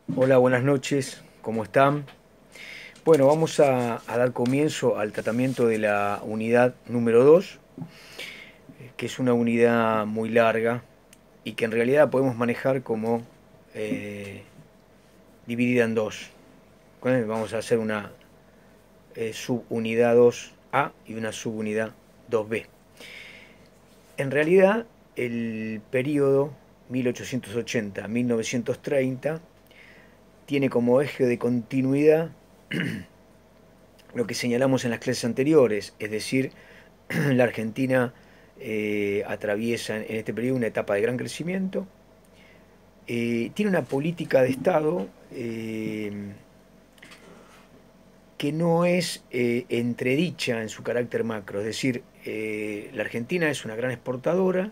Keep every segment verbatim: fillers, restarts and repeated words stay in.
Hola, buenas noches, ¿cómo están? Bueno, vamos a, a dar comienzo al tratamiento de la unidad número dos, que es una unidad muy larga y que en realidad podemos manejar como eh, dividida en dos. ¿Eh? Vamos a hacer una eh, subunidad dos A y una subunidad dos B. En realidad, el periodo mil ochocientos ochenta a mil novecientos treinta tiene como eje de continuidad lo que señalamos en las clases anteriores, es decir, la Argentina eh, atraviesa en este periodo una etapa de gran crecimiento, eh, tiene una política de Estado eh, que no es eh, entredicha en su carácter macro, es decir, eh, la Argentina es una gran exportadora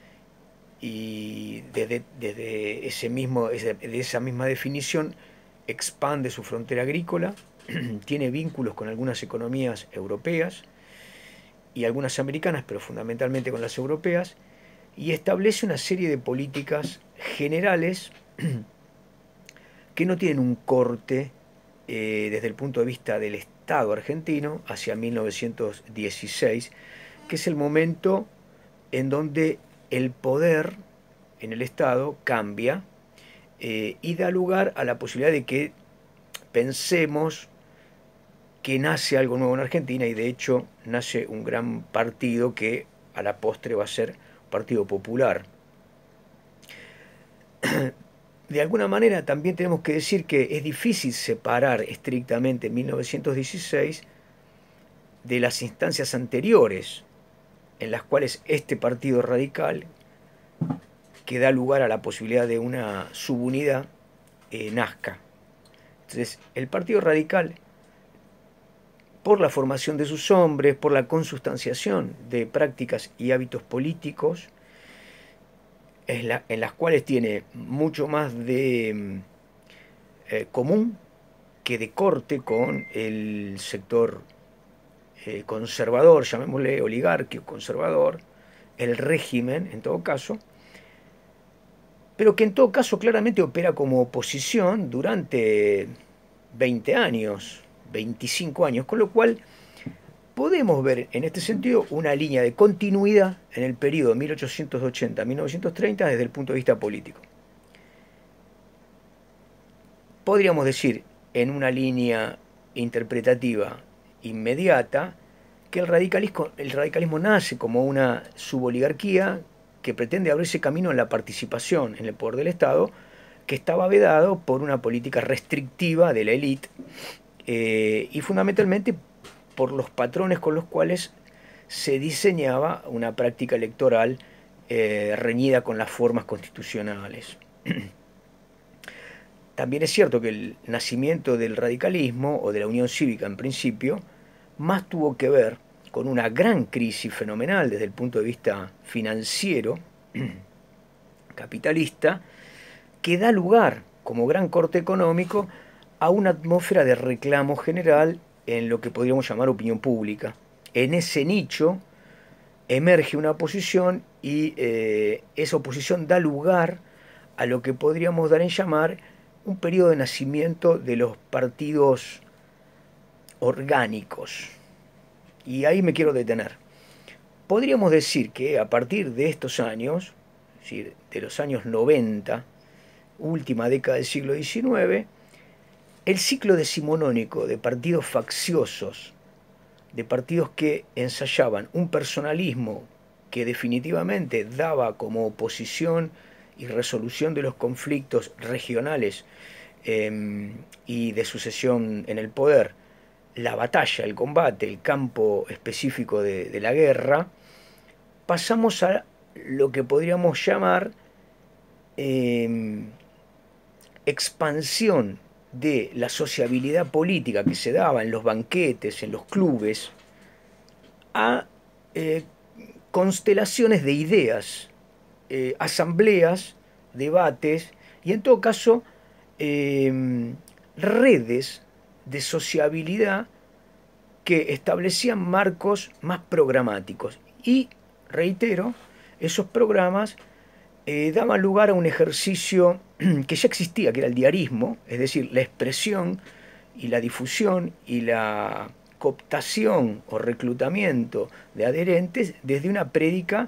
y desde, desde ese mismo, de esa misma definición expande su frontera agrícola, tiene vínculos con algunas economías europeas, y algunas americanas, pero fundamentalmente con las europeas, y establece una serie de políticas generales que no tienen un corte eh, desde el punto de vista del Estado argentino hacia mil novecientos dieciséis, que es el momento en donde el poder en el Estado cambia eh, y da lugar a la posibilidad de que pensemos que nace algo nuevo en Argentina, y de hecho nace un gran partido que a la postre va a ser Partido Popular. De alguna manera también tenemos que decir que es difícil separar estrictamente mil novecientos dieciséis de las instancias anteriores en las cuales este partido radical, que da lugar a la posibilidad de una subunidad, eh, nazca. Entonces, el partido radical, por la formación de sus hombres, por la consustanciación de prácticas y hábitos políticos, en, la, en las cuales tiene mucho más de eh, común que de corte con el sector eh, conservador, llamémosle oligárquico conservador, el régimen en todo caso, pero que en todo caso claramente opera como oposición durante veinte años, veinticinco años, con lo cual podemos ver en este sentido una línea de continuidad en el periodo mil ochocientos ochenta a mil novecientos treinta desde el punto de vista político. Podríamos decir, en una línea interpretativa inmediata, que el radicalismo, el radicalismo nace como una suboligarquía que pretende abrirse camino en la participación en el poder del Estado, que estaba vedado por una política restrictiva de la élite eh, y fundamentalmente por los patrones con los cuales se diseñaba una práctica electoral eh, reñida con las formas constitucionales. También es cierto que el nacimiento del radicalismo o de la Unión Cívica en principio más tuvo que ver con una gran crisis fenomenal desde el punto de vista financiero, capitalista, que da lugar como gran corte económico a una atmósfera de reclamo general en lo que podríamos llamar opinión pública. En ese nicho emerge una oposición y eh, esa oposición da lugar a lo que podríamos dar en llamar un periodo de nacimiento de los partidos orgánicos. Y ahí me quiero detener. Podríamos decir que a partir de estos años, es decir, de los años noventa, última década del siglo diecinueve, el ciclo decimonónico de partidos facciosos, de partidos que ensayaban un personalismo que definitivamente daba como oposición y resolución de los conflictos regionales eh, y de sucesión en el poder, la batalla, el combate, el campo específico de, de la guerra, pasamos a lo que podríamos llamar eh, expansión de la sociabilidad política que se daba en los banquetes, en los clubes, a eh, constelaciones de ideas, eh, asambleas, debates y en todo caso eh, redes de sociabilidad que establecían marcos más programáticos. Y, reitero, esos programas eh, daban lugar a un ejercicio que ya existía, que era el diarismo, es decir, la expresión y la difusión y la cooptación o reclutamiento de adherentes desde una prédica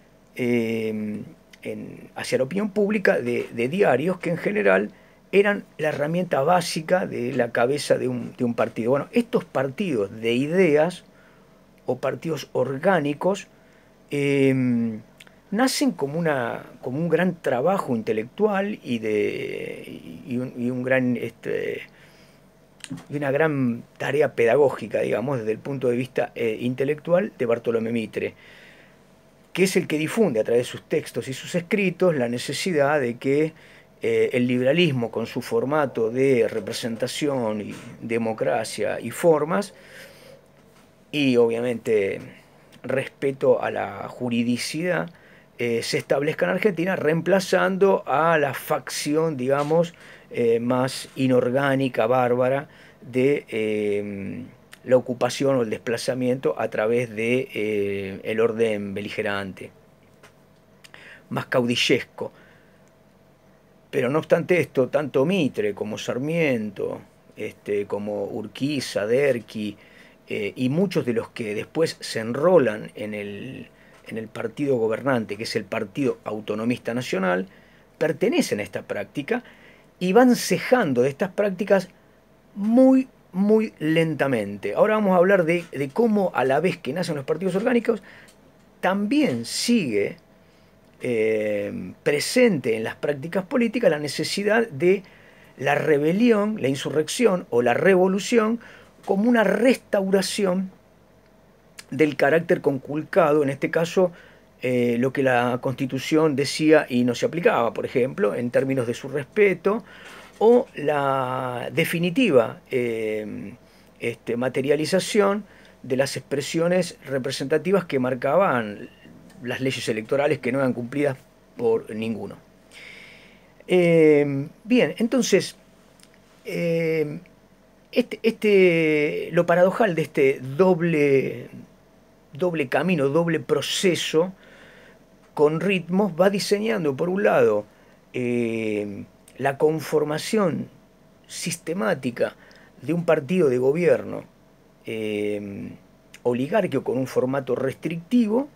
eh, en, hacia la opinión pública de, de diarios que en general eran la herramienta básica de la cabeza de un, de un partido. Bueno, estos partidos de ideas o partidos orgánicos eh, nacen como, una, como un gran trabajo intelectual y, de, y, un, y un gran, este, y una gran tarea pedagógica, digamos, desde el punto de vista eh, intelectual de Bartolomé Mitre, que es el que difunde a través de sus textos y sus escritos la necesidad de que eh, el liberalismo, con su formato de representación y democracia y formas, y obviamente respeto a la juridicidad, eh, se establezca en Argentina, reemplazando a la facción, digamos, eh, más inorgánica, bárbara, de eh, la ocupación o el desplazamiento a través de eh, el orden beligerante, más caudillesco. Pero no obstante esto, tanto Mitre como Sarmiento, este, como Urquiza, Derqui, eh, y muchos de los que después se enrolan en el, en el partido gobernante, que es el Partido Autonomista Nacional, pertenecen a esta práctica y van cejando de estas prácticas muy, muy lentamente. Ahora vamos a hablar de, de cómo a la vez que nacen los partidos orgánicos, también sigue eh, presente en las prácticas políticas la necesidad de la rebelión, la insurrección o la revolución como una restauración del carácter conculcado, en este caso eh, lo que la Constitución decía y no se aplicaba, por ejemplo, en términos de su respeto, o la definitiva eh, este, materialización de las expresiones representativas que marcaban las leyes electorales que no eran cumplidas por ninguno. Eh, bien, entonces, eh, este, este, lo paradojal de este doble, doble camino, doble proceso con ritmos va diseñando, por un lado, eh, la conformación sistemática de un partido de gobierno eh, oligárquico con un formato restrictivo,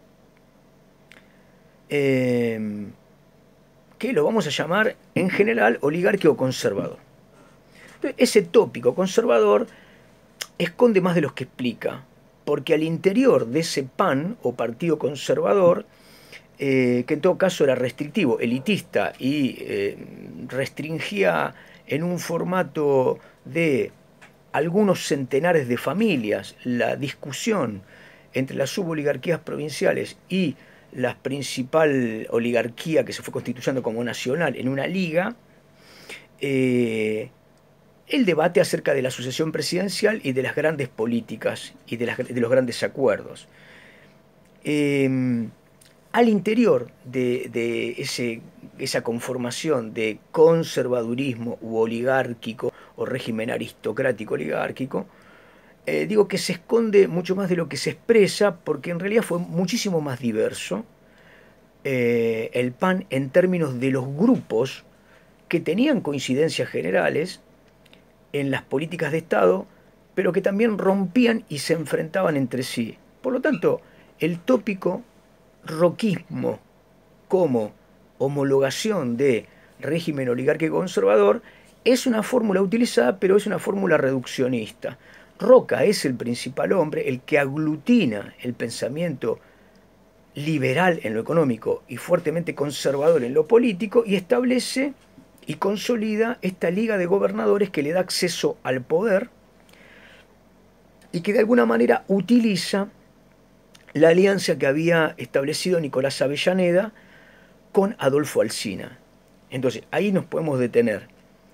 eh, que lo vamos a llamar en general oligárquico conservador. Entonces, ese tópico conservador esconde más de lo que explica, porque al interior de ese P A N o partido conservador, eh, que en todo caso era restrictivo, elitista y eh, restringía en un formato de algunos centenares de familias la discusión entre las suboligarquías provinciales y la principal oligarquía que se fue constituyendo como nacional en una liga, eh, el debate acerca de la sucesión presidencial y de las grandes políticas y de, las, de los grandes acuerdos. Eh, al interior de, de ese, esa conformación de conservadurismo u oligárquico o régimen aristocrático oligárquico, eh, digo que se esconde mucho más de lo que se expresa, porque en realidad fue muchísimo más diverso eh, el P A N en términos de los grupos que tenían coincidencias generales en las políticas de Estado, pero que también rompían y se enfrentaban entre sí. Por lo tanto, el tópico roquismo como homologación de régimen oligárquico conservador es una fórmula utilizada, pero es una fórmula reduccionista. Roca es el principal hombre, el que aglutina el pensamiento liberal en lo económico y fuertemente conservador en lo político, y establece y consolida esta liga de gobernadores que le da acceso al poder y que de alguna manera utiliza la alianza que había establecido Nicolás Avellaneda con Adolfo Alsina. Entonces, ahí nos podemos detener.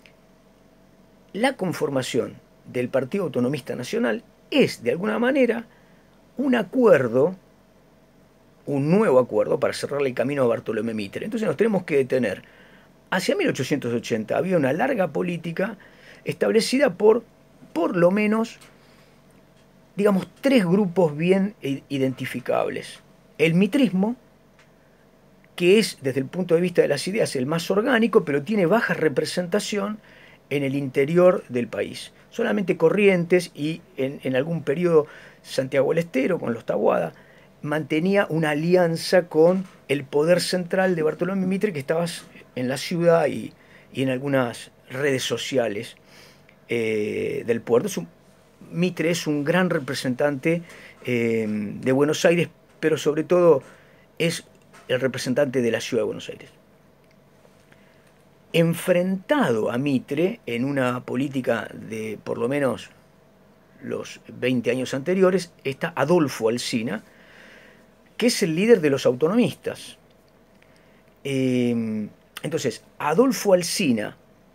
La conformación del Partido Autonomista Nacional es, de alguna manera, un acuerdo, un nuevo acuerdo para cerrarle el camino a Bartolomé Mitre. Entonces nos tenemos que detener. Hacia mil ochocientos ochenta había una larga política establecida por, por lo menos, digamos, tres grupos bien identificables. El mitrismo, que es, desde el punto de vista de las ideas, el más orgánico, pero tiene baja representación en el interior del país. Solamente Corrientes y en, en algún periodo Santiago del Estero, con los Taboada, mantenía una alianza con el poder central de Bartolomé Mitre, que estaba en la ciudad y, y en algunas redes sociales eh, del puerto. Es un, Mitre es un gran representante eh, de Buenos Aires, pero sobre todo es el representante de la ciudad de Buenos Aires. Enfrentado a Mitre en una política de por lo menos los veinte años anteriores, está Adolfo Alsina, que es el líder de los autonomistas. Eh, entonces, Adolfo Alsina,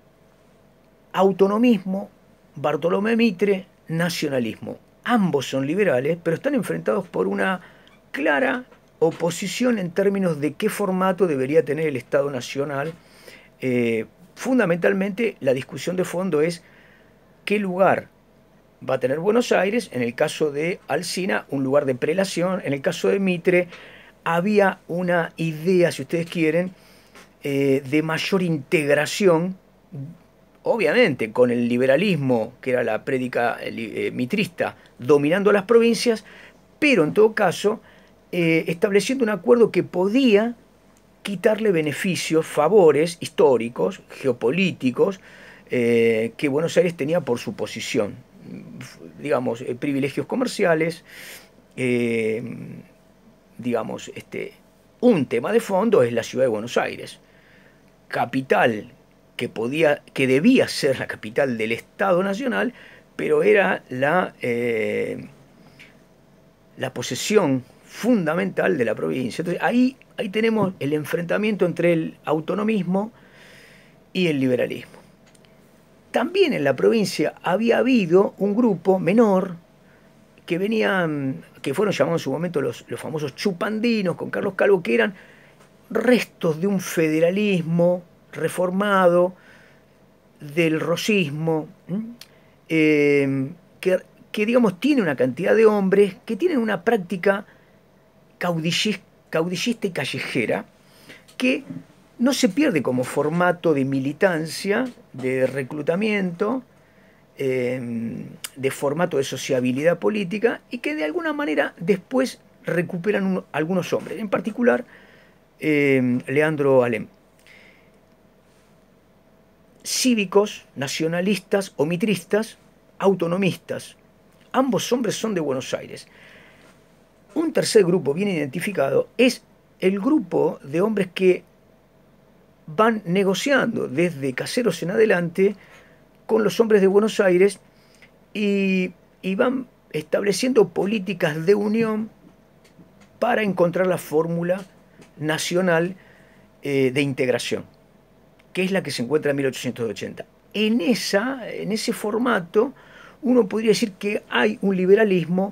autonomismo, Bartolomé Mitre, nacionalismo. Ambos son liberales, pero están enfrentados por una clara oposición en términos de qué formato debería tener el Estado Nacional. Eh, fundamentalmente, la discusión de fondo es qué lugar va a tener Buenos Aires. En el caso de Alsina, un lugar de prelación. En el caso de Mitre, había una idea, si ustedes quieren, eh, de mayor integración, obviamente con el liberalismo, que era la prédica eh, mitrista, dominando las provincias, pero en todo caso, eh, estableciendo un acuerdo que podía quitarle beneficios, favores históricos, geopolíticos, eh, que Buenos Aires tenía por su posición. Digamos, eh, privilegios comerciales, eh, digamos, este, un tema de fondo es la ciudad de Buenos Aires, capital que podía, que debía ser la capital del Estado Nacional, pero era la, eh, la posesión fundamental de la provincia. Entonces ahí, ahí tenemos el enfrentamiento entre el autonomismo y el liberalismo. También en la provincia había habido un grupo menor que venían, que fueron llamados en su momento los, los famosos chupandinos con Carlos Calvo, que eran restos de un federalismo reformado, del rosismo, eh, que, que digamos tiene una cantidad de hombres que tienen una práctica caudillista y callejera, que no se pierde como formato de militancia, de reclutamiento, eh, de formato de sociabilidad política, y que de alguna manera después recuperan un, algunos hombres, en particular eh, Leandro Alem. Cívicos, nacionalistas o mitristas, autonomistas. Ambos hombres son de Buenos Aires. Un tercer grupo bien identificado es el grupo de hombres que van negociando desde Caseros en adelante con los hombres de Buenos Aires y, y van estableciendo políticas de unión para encontrar la fórmula nacional eh, de integración, que es la que se encuentra en mil ochocientos ochenta. En, esa, en ese formato uno podría decir que hay un liberalismo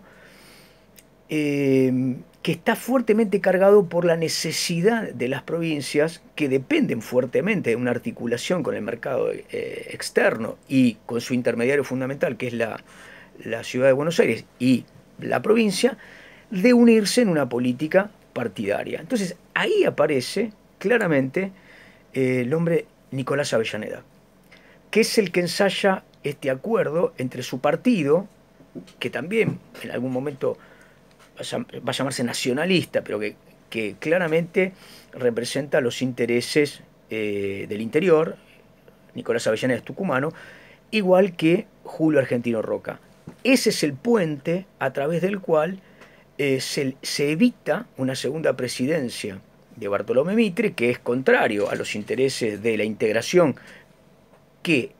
eh, que está fuertemente cargado por la necesidad de las provincias, que dependen fuertemente de una articulación con el mercado eh, externo y con su intermediario fundamental, que es la, la ciudad de Buenos Aires y la provincia, de unirse en una política partidaria. Entonces ahí aparece claramente eh, el hombre Nicolás Avellaneda, que es el que ensaya este acuerdo entre su partido, que también en algún momento va a llamarse nacionalista, pero que, que claramente representa los intereses eh, del interior. Nicolás Avellaneda es tucumano, igual que Julio Argentino Roca. Ese es el puente a través del cual eh, se, se evita una segunda presidencia de Bartolomé Mitre, que es contrario a los intereses de la integración, que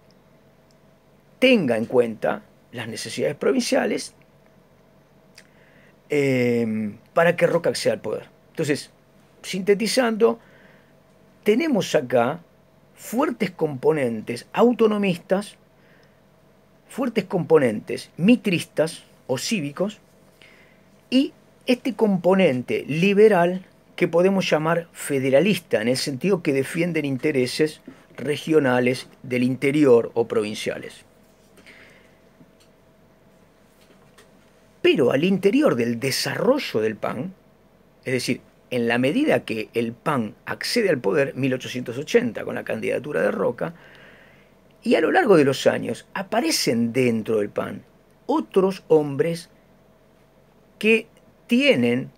tenga en cuenta las necesidades provinciales, eh, para que Roca acceda al poder. Entonces, sintetizando, tenemos acá fuertes componentes autonomistas, fuertes componentes mitristas o cívicos, y este componente liberal que podemos llamar federalista, en el sentido que defienden intereses regionales del interior o provinciales. Pero al interior del desarrollo del P A N, es decir, en la medida que el P A N accede al poder, mil ochocientos ochenta, con la candidatura de Roca, y a lo largo de los años aparecen dentro del P A N otros hombres que tienen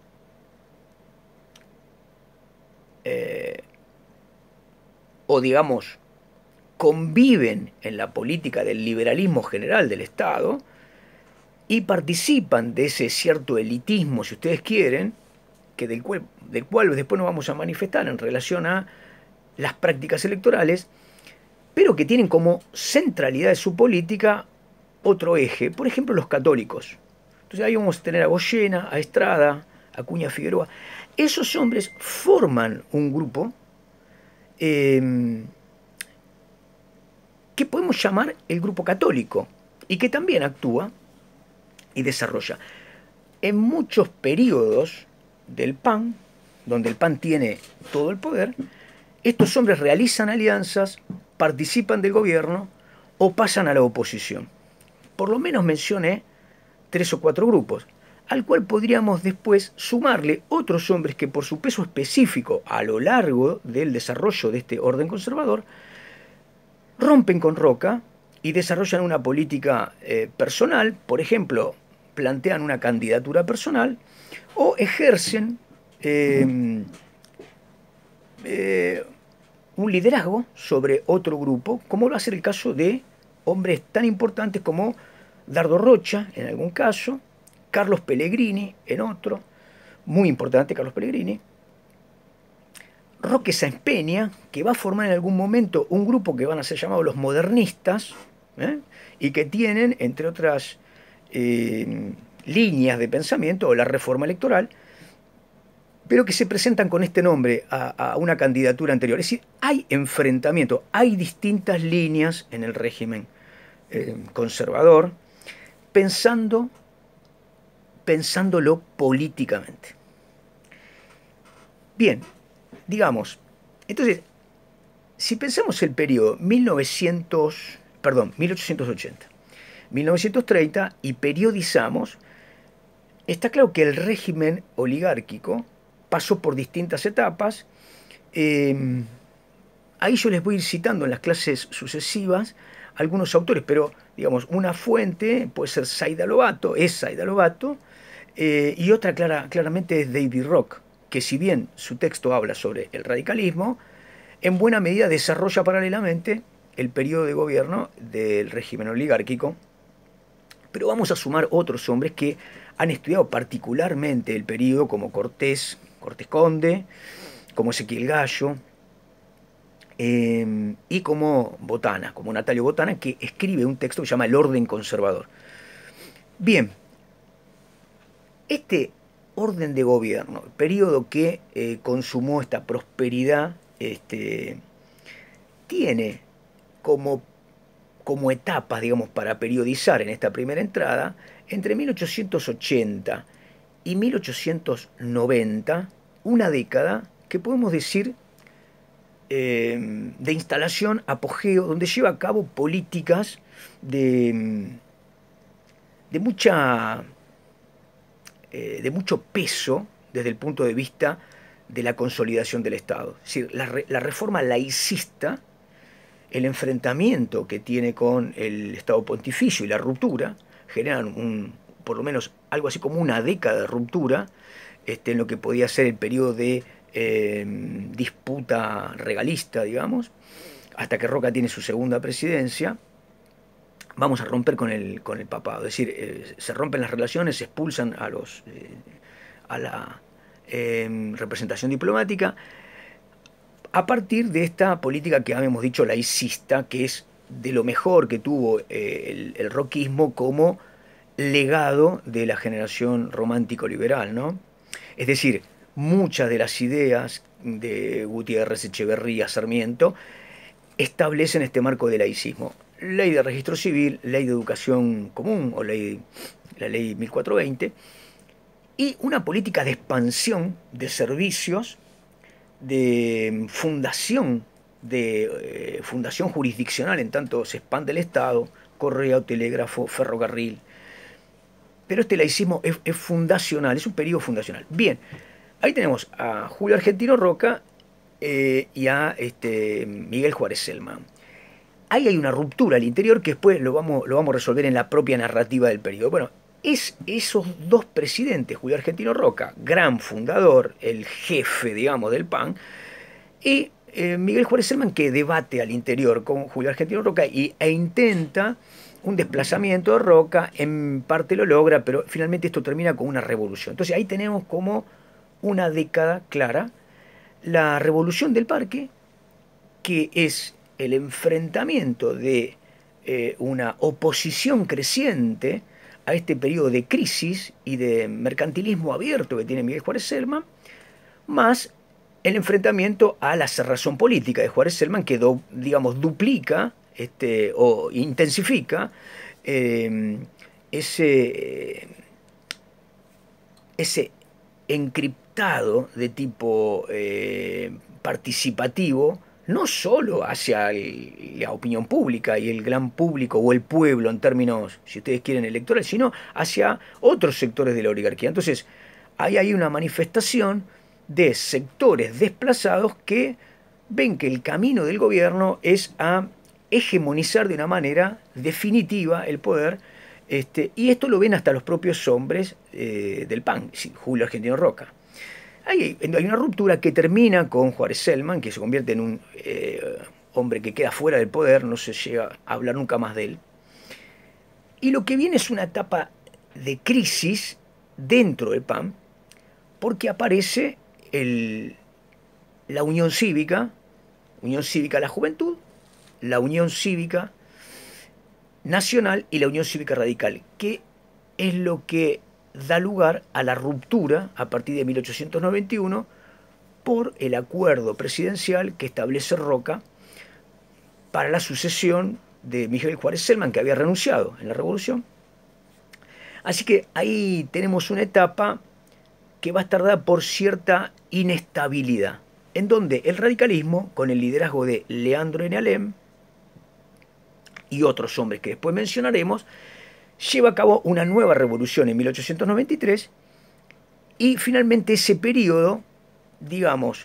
eh, o digamos conviven en la política del liberalismo general del Estado y participan de ese cierto elitismo, si ustedes quieren, que del, cual, del cual después nos vamos a manifestar en relación a las prácticas electorales, pero que tienen como centralidad de su política otro eje, por ejemplo los católicos. Entonces ahí vamos a tener a Goyena, a Estrada, a Acuña Figueroa. Esos hombres forman un grupo eh, que podemos llamar el grupo católico y que también actúa y desarrolla. En muchos periodos del P A N, donde el P A N tiene todo el poder, estos hombres realizan alianzas, participan del gobierno o pasan a la oposición. Por lo menos mencioné tres o cuatro grupos, al cual podríamos después sumarle otros hombres que por su peso específico a lo largo del desarrollo de este orden conservador rompen con Roca y desarrollan una política eh, personal, por ejemplo, plantean una candidatura personal o ejercen eh, eh, un liderazgo sobre otro grupo, como va a ser el caso de hombres tan importantes como Dardo Rocha, en algún caso, Carlos Pellegrini, en otro, muy importante Carlos Pellegrini, Roque Sáenz Peña, que va a formar en algún momento un grupo que van a ser llamados los modernistas, ¿eh? y que tienen, entre otras eh, líneas de pensamiento, o la reforma electoral, pero que se presentan con este nombre a, a una candidatura anterior. Es decir, hay enfrentamiento, hay distintas líneas en el régimen eh, conservador, pensando, pensándolo políticamente. Bien, digamos, entonces, si pensamos el periodo mil novecientos, perdón, mil ochocientos ochenta, mil novecientos treinta y periodizamos, está claro que el régimen oligárquico pasó por distintas etapas. Eh, ahí yo les voy a ir citando en las clases sucesivas algunos autores, pero digamos, una fuente puede ser Zaida Lobato, es Zaida Lobato, eh, y otra clara, claramente es David Rock, que si bien su texto habla sobre el radicalismo, en buena medida desarrolla paralelamente el periodo de gobierno del régimen oligárquico. Pero vamos a sumar otros hombres que han estudiado particularmente el periodo, como Cortés, Cortés Conde, como Ezequiel Gallo, eh, y como Botana, como Natalio Botana, que escribe un texto que se llama El Orden Conservador. Bien, este orden de gobierno, el periodo que eh, consumó esta prosperidad, este, tiene como, como etapas, digamos, para periodizar en esta primera entrada, entre mil ochocientos ochenta y mil ochocientos noventa, una década que podemos decir eh, de instalación, apogeo, donde lleva a cabo políticas de, de mucha eh, de mucho peso desde el punto de vista de la consolidación del Estado. Es decir, la, re, la reforma laicista, el enfrentamiento que tiene con el Estado pontificio y la ruptura, generan un, por lo menos algo así como una década de ruptura, este, en lo que podía ser el periodo de eh, disputa regalista, digamos, hasta que Roca tiene su segunda presidencia. Vamos a romper con el, con el papado, es decir, eh, se rompen las relaciones, se expulsan a, los, eh, a la eh, representación diplomática, a partir de esta política que habíamos dicho laicista, que es de lo mejor que tuvo eh, el, el roquismo como legado de la generación romántico-liberal, ¿no? Es decir, muchas de las ideas de Gutiérrez, Echeverría, Sarmiento, establecen este marco de laicismo. Ley de registro civil, ley de educación común, o ley, la ley mil cuatrocientos veinte, y una política de expansión de servicios, de fundación, de eh, fundación jurisdiccional, en tanto se expande el Estado, correo, telégrafo, ferrocarril. Pero este laicismo es, es fundacional, es un periodo fundacional. Bien, ahí tenemos a Julio Argentino Roca eh, y a este, Miguel Juárez Celman. Ahí hay una ruptura al interior que después lo vamos, lo vamos a resolver en la propia narrativa del periodo. Bueno, es esos dos presidentes, Julio Argentino Roca, gran fundador, el jefe, digamos, del P A N, y eh, Miguel Juárez Celman, que debate al interior con Julio Argentino Roca y, e intenta un desplazamiento de Roca, en parte lo logra, pero finalmente esto termina con una revolución. Entonces ahí tenemos como una década clara, la revolución del Parque, que es el enfrentamiento de eh, una oposición creciente a este periodo de crisis y de mercantilismo abierto que tiene Miguel Juárez Celman, más el enfrentamiento a la cerrazón política de Juárez Celman, que do, digamos duplica este, o intensifica eh, ese, ese encriptado de tipo eh, participativo, no solo hacia el, la opinión pública y el gran público o el pueblo en términos, si ustedes quieren, electorales, sino hacia otros sectores de la oligarquía. Entonces, ahí hay una manifestación de sectores desplazados que ven que el camino del gobierno es a hegemonizar de una manera definitiva el poder, este, y esto lo ven hasta los propios hombres eh, del P A N, Julio Argentino Roca. Hay, hay una ruptura que termina con Juárez Celman, que se convierte en un eh, hombre que queda fuera del poder, no se llega a hablar nunca más de él. Y lo que viene es una etapa de crisis dentro del P A N, porque aparece el, la Unión Cívica, Unión Cívica de la Juventud, la Unión Cívica Nacional y la Unión Cívica Radical, que es lo que da lugar a la ruptura a partir de mil ochocientos noventa y uno por el acuerdo presidencial que establece Roca para la sucesión de Miguel Juárez Celman, que había renunciado en la revolución. Así que ahí tenemos una etapa que va a estar dada por cierta inestabilidad, en donde el radicalismo, con el liderazgo de Leandro N. Alem y otros hombres que después mencionaremos, lleva a cabo una nueva revolución en mil ochocientos noventa y tres, y finalmente ese periodo, digamos,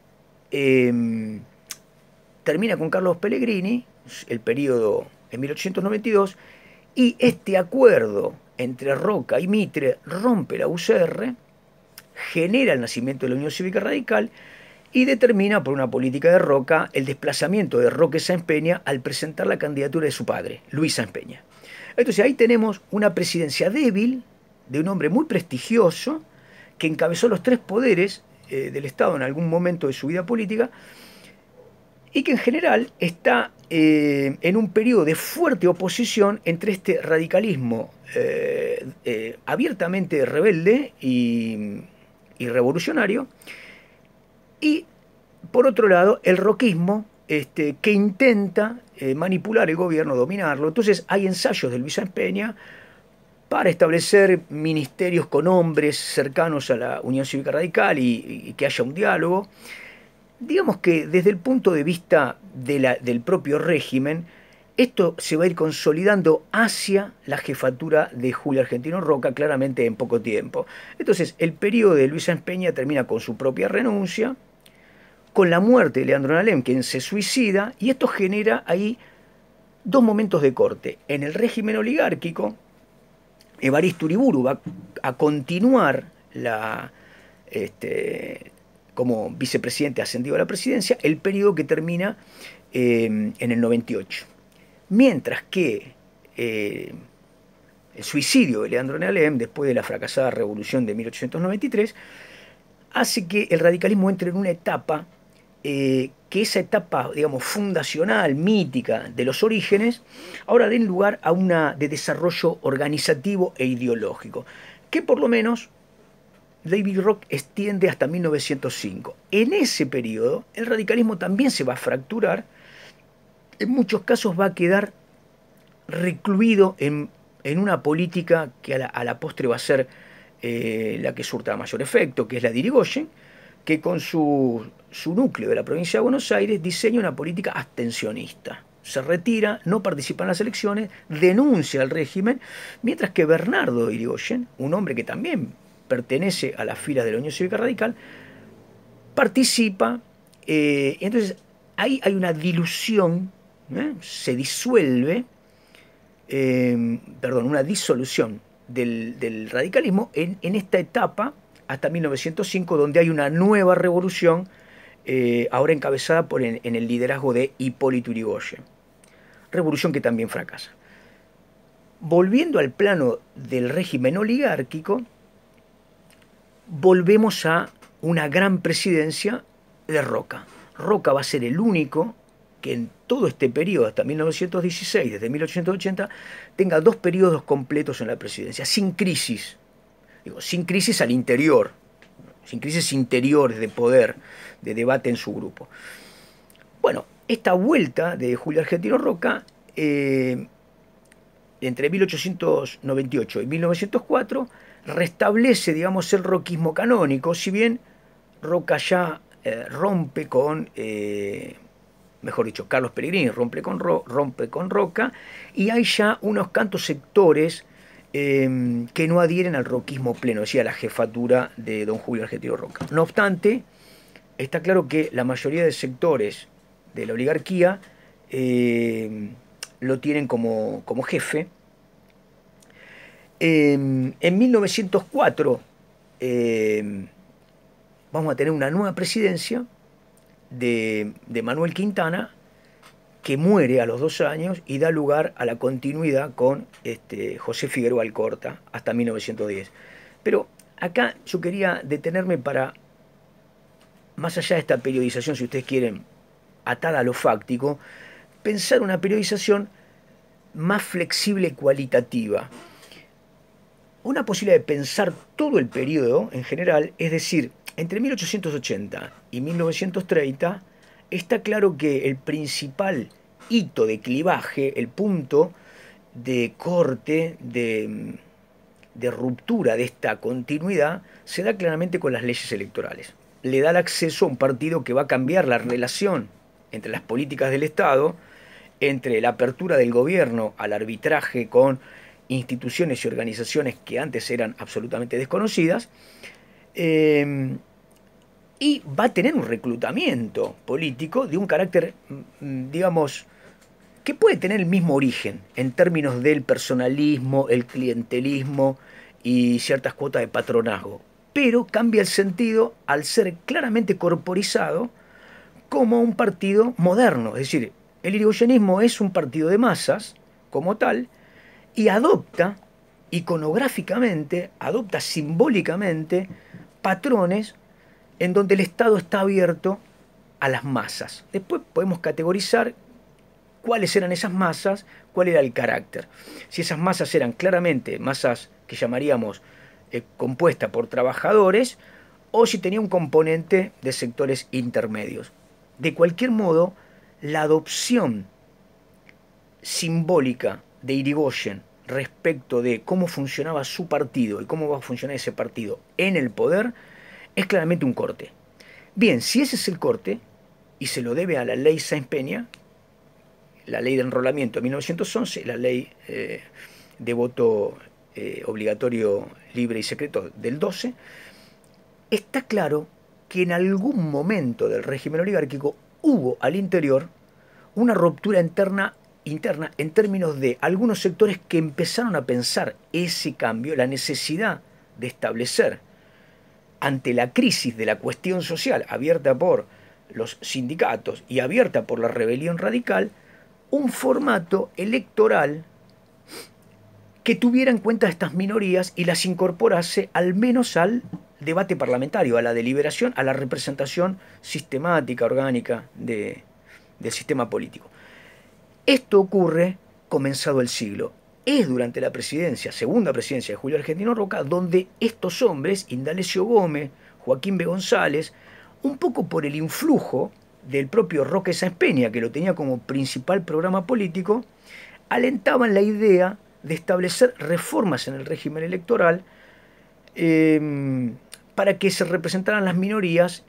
eh, termina con Carlos Pellegrini, el periodo en mil ochocientos noventa y dos, y este acuerdo entre Roca y Mitre rompe la U C R, genera el nacimiento de la Unión Cívica Radical y determina por una política de Roca el desplazamiento de Roque Sáenz Peña al presentar la candidatura de su padre, Luis Sáenz Peña. Entonces ahí tenemos una presidencia débil de un hombre muy prestigioso que encabezó los tres poderes eh, del Estado en algún momento de su vida política y que en general está eh, en un periodo de fuerte oposición entre este radicalismo eh, eh, abiertamente rebelde y, y revolucionario y, por otro lado, el roquismo este, que intenta eh, manipular el gobierno, dominarlo. Entonces hay ensayos de Luis Sáenz Peña para establecer ministerios con hombres cercanos a la Unión Cívica Radical y, y que haya un diálogo. Digamos que desde el punto de vista de la, del propio régimen, esto se va a ir consolidando hacia la jefatura de Julio Argentino Roca, claramente en poco tiempo. Entonces, el periodo de Luis Sáenz Peña termina con su propia renuncia, con la muerte de Leandro N. Alem, quien se suicida, y esto genera ahí dos momentos de corte. En el régimen oligárquico, Evaristo Uriburu va a continuar la... Este, como vicepresidente ascendido a la presidencia, el periodo que termina eh, en el noventa y ocho. Mientras que eh, el suicidio de Leandro N. Alem, después de la fracasada revolución de mil ochocientos noventa y tres, hace que el radicalismo entre en una etapa, eh, que esa etapa, digamos, fundacional, mítica de los orígenes, ahora den lugar a una de desarrollo organizativo e ideológico, que por lo menos David Rock extiende hasta mil novecientos cinco. En ese periodo, el radicalismo también se va a fracturar, en muchos casos va a quedar recluido en, en una política que a la, a la postre va a ser eh, la que surta mayor efecto, que es la de Irigoyen, que con su, su núcleo de la provincia de Buenos Aires diseña una política abstencionista. Se retira, no participa en las elecciones, denuncia al régimen, mientras que Bernardo Irigoyen, un hombre que también pertenece a las filas de la Unión Cívica Radical, participa, eh, entonces ahí hay una dilución, ¿eh? Se disuelve, eh, perdón, una disolución del, del radicalismo en, en esta etapa hasta mil novecientos cinco, donde hay una nueva revolución, eh, ahora encabezada por en, en el liderazgo de Hipólito Yrigoyen. Revolución que también fracasa. Volviendo al plano del régimen oligárquico, volvemos a una gran presidencia de Roca. Roca va a ser el único que en todo este periodo, hasta mil novecientos dieciséis, desde mil ochocientos ochenta, tenga dos periodos completos en la presidencia, sin crisis. Digo, sin crisis al interior, sin crisis interiores de poder, de debate en su grupo. Bueno, esta vuelta de Julio Argentino Roca, eh, entre mil ochocientos noventa y ocho y mil novecientos cuatro, restablece, digamos, el roquismo canónico, si bien Roca ya eh, rompe con, eh, mejor dicho, Carlos Pellegrini rompe con, Ro, rompe con Roca, y hay ya unos cantos sectores eh, que no adhieren al roquismo pleno, decía, la jefatura de don Julio Argentino Roca. No obstante, está claro que la mayoría de sectores de la oligarquía eh, lo tienen como, como jefe. Eh, en mil novecientos cuatro eh, vamos a tener una nueva presidencia de, de Manuel Quintana, que muere a los dos años y da lugar a la continuidad con este, José Figueroa Alcorta hasta mil novecientos diez. Pero acá yo quería detenerme para, más allá de esta periodización, si ustedes quieren, atada a lo fáctico, pensar una periodización más flexible y cualitativa. Una posibilidad de pensar todo el periodo en general, es decir, entre mil ochocientos ochenta y mil novecientos treinta, está claro que el principal hito de clivaje, el punto de corte, de, de ruptura de esta continuidad, se da claramente con las leyes electorales. Le da el acceso a un partido que va a cambiar la relación entre las políticas del Estado, entre la apertura del gobierno al arbitraje con instituciones y organizaciones que antes eran absolutamente desconocidas, eh, y va a tener un reclutamiento político de un carácter, digamos, que puede tener el mismo origen en términos del personalismo, el clientelismo y ciertas cuotas de patronazgo, pero cambia el sentido al ser claramente corporizado como un partido moderno. Es decir, el irigoyenismo es un partido de masas como tal, y adopta iconográficamente, adopta simbólicamente patrones en donde el Estado está abierto a las masas. Después podemos categorizar cuáles eran esas masas, cuál era el carácter. Si esas masas eran claramente masas que llamaríamos eh, compuestas por trabajadores, o si tenía un componente de sectores intermedios. De cualquier modo, la adopción simbólica de Irigoyen respecto de cómo funcionaba su partido y cómo va a funcionar ese partido en el poder es claramente un corte. Bien, si ese es el corte, y se lo debe a la ley Sáenz Peña, la ley de enrolamiento de mil novecientos once, la ley eh, de voto eh, obligatorio, libre y secreto del doce, está claro que en algún momento del régimen oligárquico hubo al interior una ruptura interna interna en términos de algunos sectores que empezaron a pensar ese cambio, la necesidad de establecer ante la crisis de la cuestión social abierta por los sindicatos y abierta por la rebelión radical, un formato electoral que tuviera en cuenta estas minorías y las incorporase al menos al debate parlamentario, a la deliberación, a la representación sistemática, orgánica de, del sistema político. Esto ocurre comenzado el siglo. Es durante la presidencia, segunda presidencia de Julio Argentino Roca, donde estos hombres, Indalecio Gómez, Joaquín B. González, un poco por el influjo del propio Roque Sáenz Peña, que lo tenía como principal programa político, alentaban la idea de establecer reformas en el régimen electoral eh, para que se representaran las minorías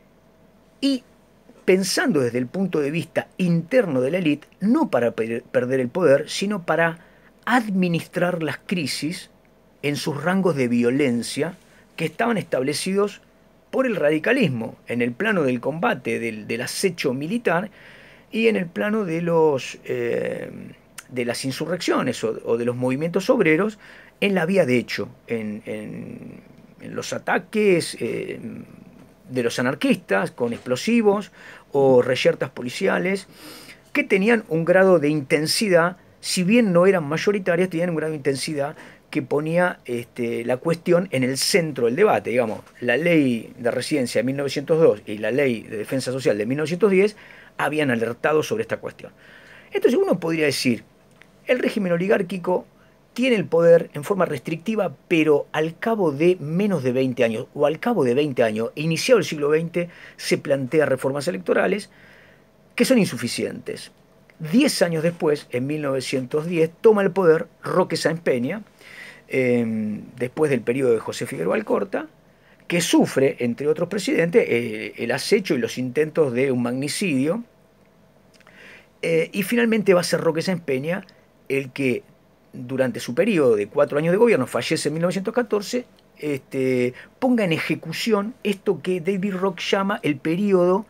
y pensando desde el punto de vista interno de la élite, no para perder el poder, sino para administrar las crisis en sus rangos de violencia que estaban establecidos por el radicalismo, en el plano del combate, del, del acecho militar, y en el plano de, los, eh, de las insurrecciones o, o de los movimientos obreros, en la vía de hecho, en, en, en los ataques eh, de los anarquistas con explosivos o reyertas policiales, que tenían un grado de intensidad, si bien no eran mayoritarias, tenían un grado de intensidad que ponía este, la cuestión en el centro del debate. Digamos, la ley de residencia de mil novecientos dos y la ley de defensa social de mil novecientos diez habían alertado sobre esta cuestión. Entonces uno podría decir, el régimen oligárquico tiene el poder en forma restrictiva, pero al cabo de menos de veinte años, o al cabo de veinte años, iniciado el siglo veinte, se plantea reformas electorales que son insuficientes. Diez años después, en mil novecientos diez, toma el poder Roque Sáenz Peña, eh, después del periodo de José Figueroa Alcorta, que sufre, entre otros presidentes, eh, el acecho y los intentos de un magnicidio, eh, y finalmente va a ser Roque Sáenz Peña el que, durante su periodo de cuatro años de gobierno, fallece en mil novecientos catorce, este, ponga en ejecución esto que David Rock llama el periodo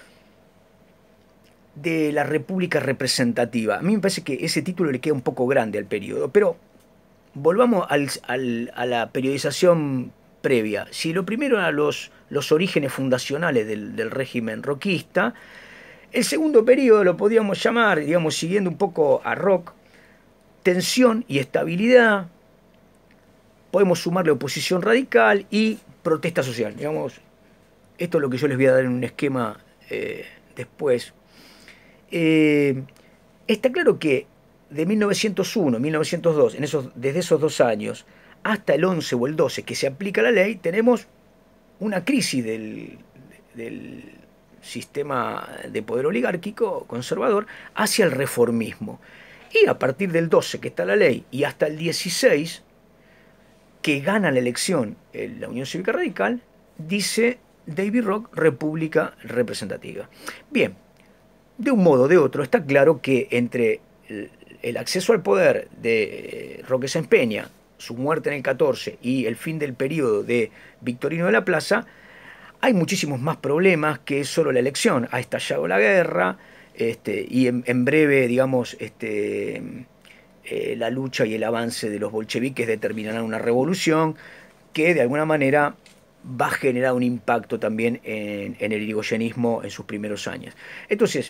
de la República Representativa. A mí me parece que ese título le queda un poco grande al periodo, pero volvamos al, al, a la periodización previa. Si lo primero eran los, los orígenes fundacionales del, del régimen roquista, el segundo periodo lo podríamos llamar, digamos, siguiendo un poco a Rock, tensión y estabilidad, podemos sumarle oposición radical y protesta social. Digamos, esto es lo que yo les voy a dar en un esquema eh, después. Eh, está claro que de mil novecientos uno, mil novecientos dos, en esos, desde esos dos años, hasta el once o el doce que se aplica la ley, tenemos una crisis del, del sistema de poder oligárquico conservador hacia el reformismo. Y a partir del doce, que está la ley, y hasta el dieciséis, que gana la elección en la Unión Cívica Radical, dice David Rock, república representativa. Bien, de un modo o de otro, está claro que entre el, el acceso al poder de Roque Sáenz Peña, su muerte en el catorce y el fin del periodo de Victorino de la Plaza, hay muchísimos más problemas que solo la elección. Ha estallado la guerra, este, y en, en breve, digamos, este, eh, la lucha y el avance de los bolcheviques determinarán una revolución que de alguna manera va a generar un impacto también en, en el irigoyenismo en sus primeros años. Entonces,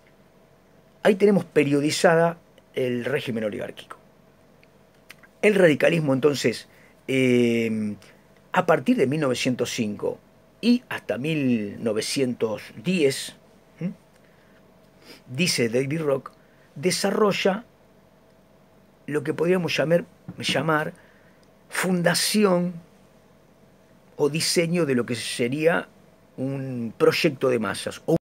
ahí tenemos periodizada el régimen oligárquico. El radicalismo, entonces, eh, a partir de mil novecientos cinco y hasta mil novecientos diez, ¿eh? dice David Rock, desarrolla lo que podríamos llamar, llamar fundación o diseño de lo que sería un proyecto de masas.